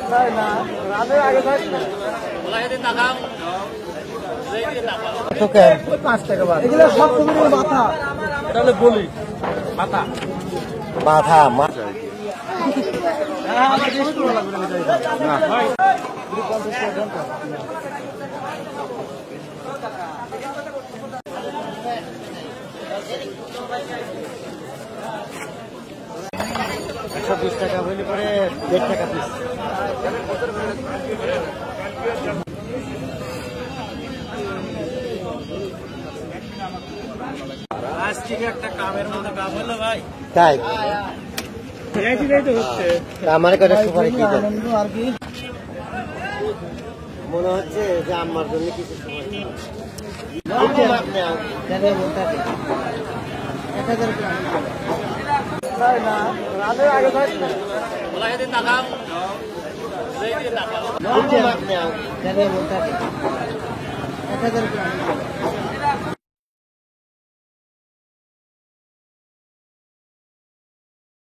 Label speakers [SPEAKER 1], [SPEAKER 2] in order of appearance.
[SPEAKER 1] পাঁচ টাকা এগুলো সব মাথা তাহলে বলি মাথা মাথা মাথা $120 টাকা হইলে পরে 1.5 টাকা পিস। আজকে একটা কামের মধ্যে কাম হলো ভাই, তাই আমার কাছে সুপারি কি আর কি মনে হচ্ছে যে আমার জন্য কিছু টাকা